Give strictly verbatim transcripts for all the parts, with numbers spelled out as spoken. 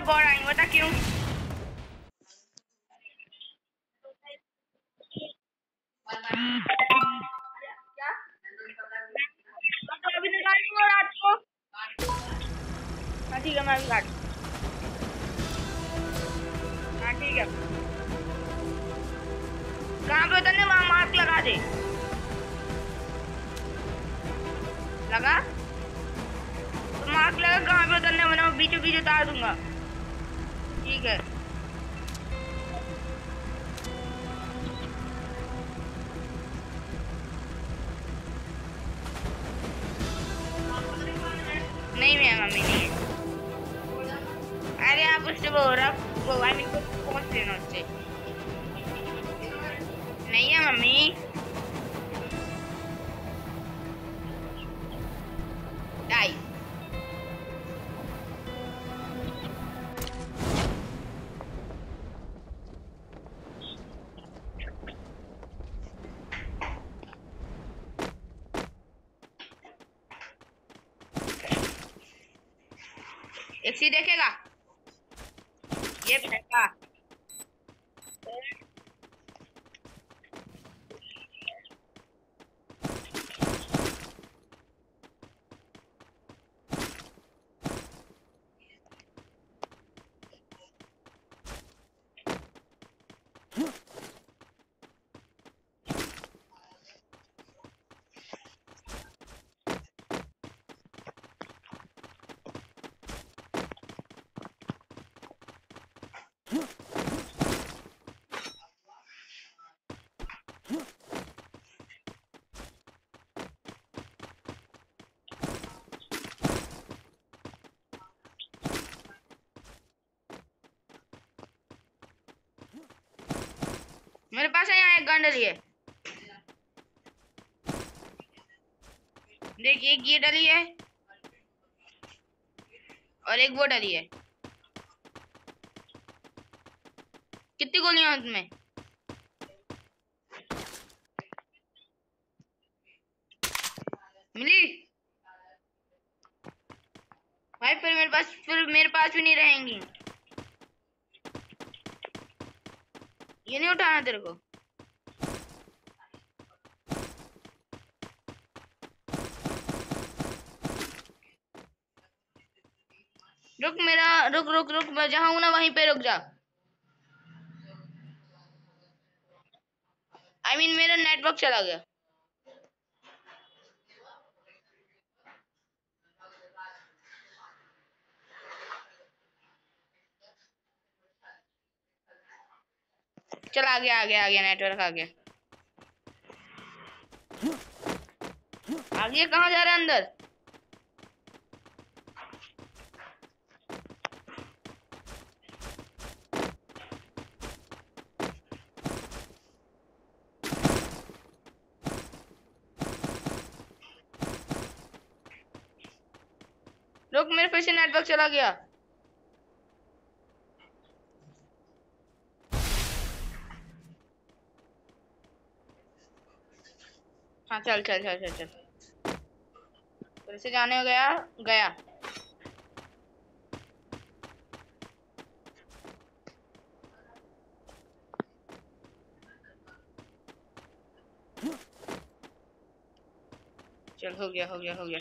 God आएंगे, बता क्यों? क्या तो अभी निकाल दूंगा रात को। हाँ ठीक है, मैं अभी काट। हाँ ठीक है, कहाँ पे उतरने? वहाँ मार्क लगा दे। लगा तो मार्क लगा कहाँ पे उतरने, वरना मैं बीचों बीच उतार दूंगा। ठीक है, नहीं मैं मम्मी नहीं है। अरे आप उससे वो रहा वो आई मीन कुछ पहुंच लेना उससे। नहीं है मम्मी। डाई एक सी देखेगा ये फेंका। मेरे पास है यहाँ एक गन डली है, देखिए एक ये डली है और एक वो डली है। कितनी गोलियां उसमें? मिली भाई, फिर मेरे पास फिर मेरे पास भी नहीं रहेंगी। ये नहीं उठाना तेरे को। रुक मेरा रुक रुक रुक मैं जहाँ हूं ना वहीं पे रुक जा। आई I मीन mean, मेरा नेटवर्क चला गया। चल आ गया आ गया आ गया नेटवर्क आ गया। आगे कहाँ जा रहा है? अंदर रुक, मेरे फिर से नेटवर्क चला गया। हाँ चल चल चल चल चल फिर से जाने हो गया गया। चल हो गया हो गया हो गया।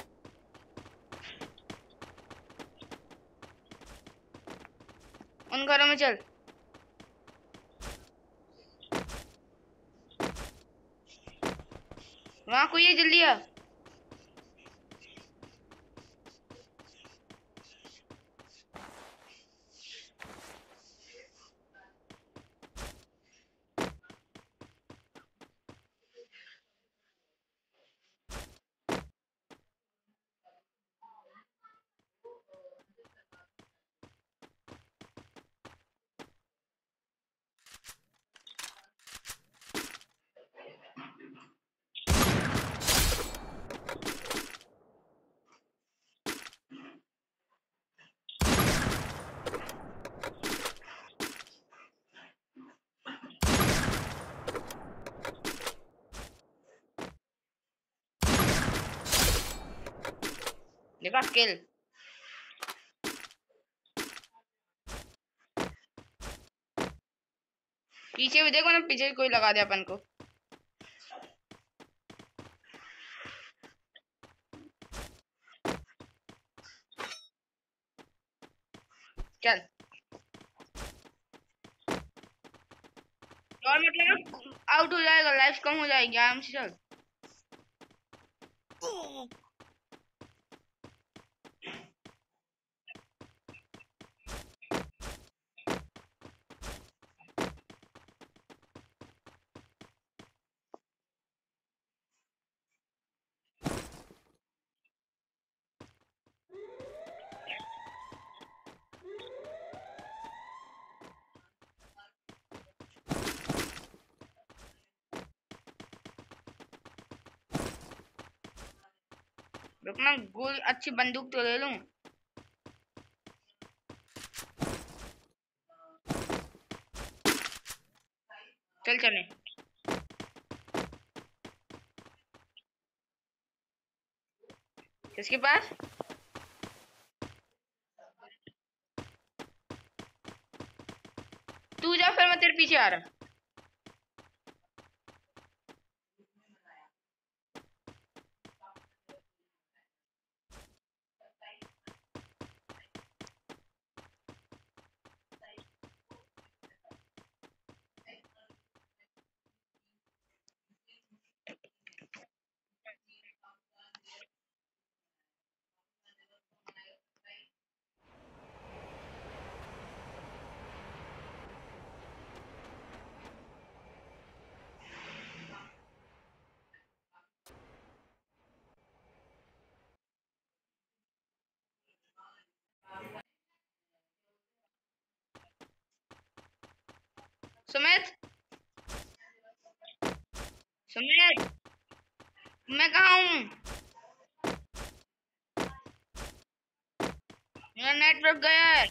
उन घरों में चल। वहां कोई है, जल्दी आ। देखा किल। पीछे भी देखो ना, पीछे कोई लगा दे अपन को। चल और मतलब आउट हो जाएगा, लाइफ कम हो जाएगी, आराम से चल। रुकना, गोल अच्छी बंदूक तो ले लूं। चल चले। किसके पास? तू जा, फिर मैं तेरे पीछे आ रहा। सुमित, सुमित, मैं कहाँ हूँ? मेरा नेटवर्क गया है।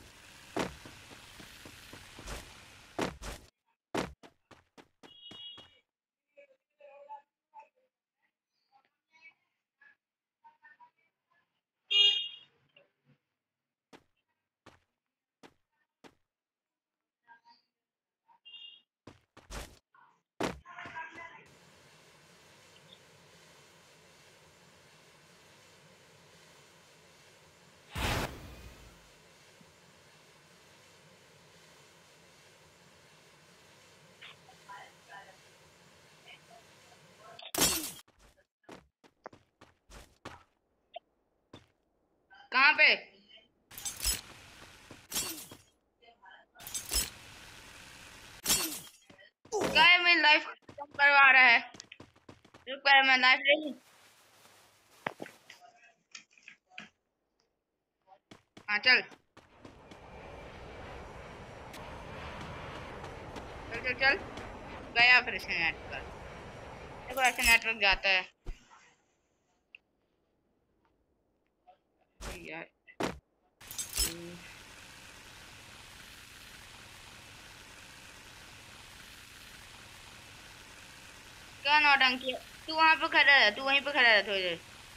कहाँ पे? क्या है, मेरी लाइफ कम करवा रहा है। रुक पहले मैं लाइफ ले लूं। हाँ चल चल चल चल। गया फिर से नेटवर्क। देखो ऐसे नेटवर्क जाता है यार। क्या नौटंकी? तू वहां पे खड़ा है, तू वहीं पे खड़ा है थोड़ी देर।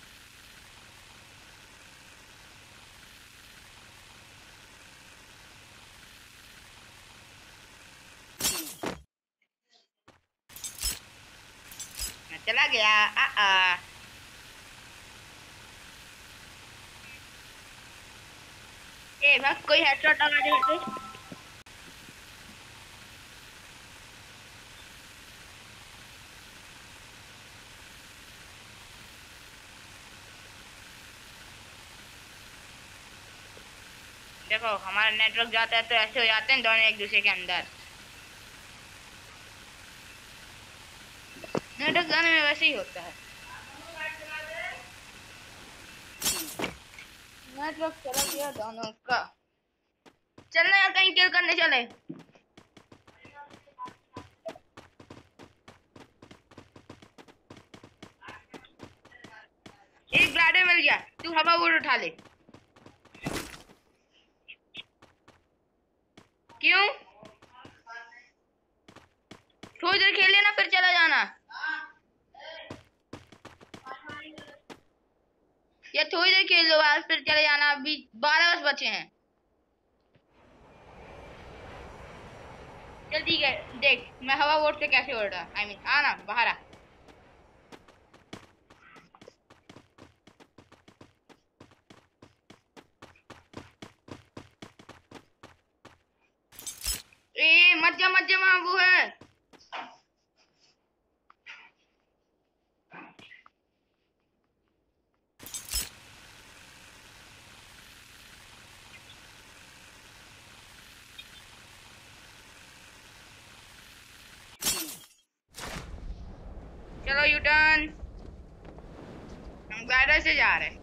मैं चला गया। आ आ ए भाग, कोई हेडशॉट लगा दे मेरे पे। देखो हमारा नेटवर्क जाता है तो ऐसे हो जाते हैं दोनों एक दूसरे के अंदर। नेटवर्क जाने में वैसे ही होता है। नेटवर्क चला गया दोनों का। चलना यार, कहीं किल करने चले। एक ग्लाइडर मिल गया, तू हवा वोट उठा ले। क्यों? थोड़ी देर खेल लेना फिर चला जाना। या थोड़ी देर खेल लो आज फिर चले जाना, अभी बारह बज बचे हैं। चल ठीक है, देख मैं हवा वोट से कैसे उड़ रहा। आई मीन आना बाहर आ। ए मत जा मत जा, वहां वो है। चलो यू टर्न, हम ग्लाइडर से जा रहे हैं।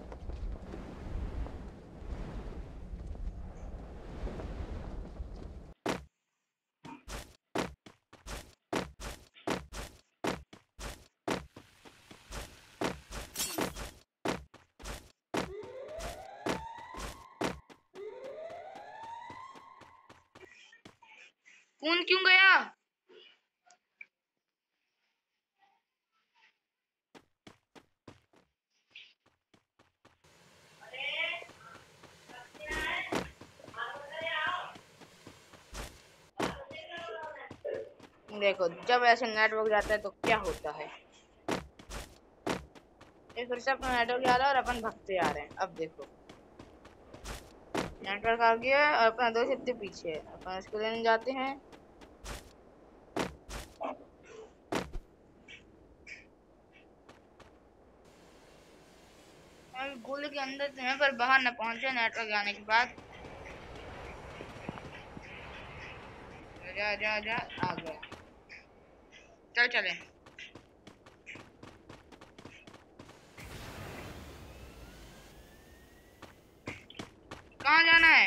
कौन क्यों गया? देखो जब ऐसे नेटवर्क जाता है तो क्या होता है। ये फिर से अपना नेटवर्क आ रहा है और अपन भगते आ रहे हैं। अब देखो नेटवर्क आ गया और अपना दोस्त इतने पीछे है, अपन इसको लेने जाते हैं। गोले के अंदर तो है पर बाहर न पहुंचे नेटवर्क आने के बाद। जा जा जा आ गया। चल चले। कहाँ जाना है?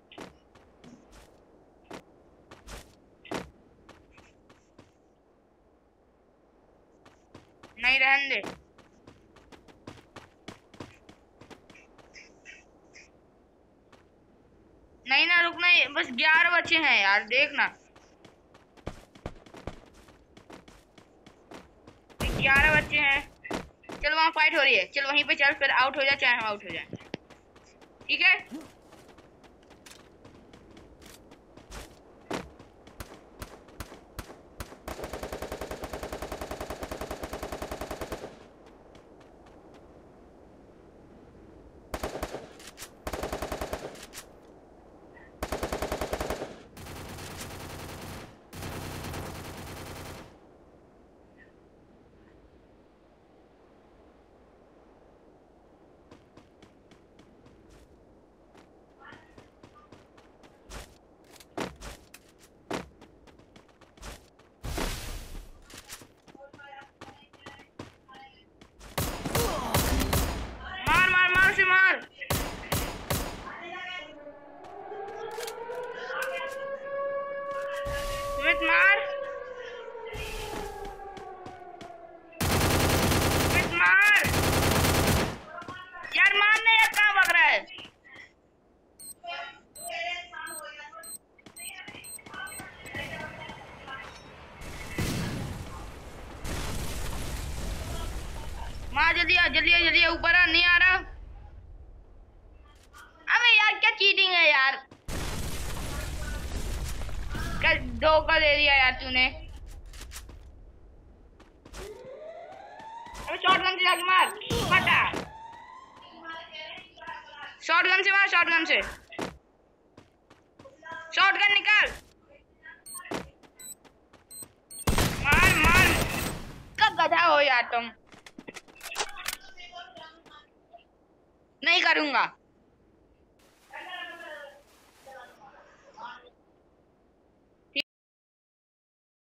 नहीं रहने दे। नहीं ना रुकना, बस ग्यारह बच्चे हैं यार, देखना ग्यारह बच्चे हैं। चल वहाँ फाइट हो रही है, चल वहीं पे चल, फिर आउट हो जाए चाहे हम आउट हो जाए, ठीक है। मार सुमित, मार सुमित, मार यार, मारने यार, कहाँ भाग रहा है? मार जल्दी आ, जल्दी आ, जल्दी आ, ऊपर आ, नहीं आ रहा। अबे यार क्या चीटिंग है यार, क्या धोखा दे दिया यार तूने। अबे शॉटगन से जाके मार, फटा। शॉटगन से मार, शॉटगन से, शॉटगन निकाल, मार मार। कब गधा हो यार तुम, नहीं करूंगा।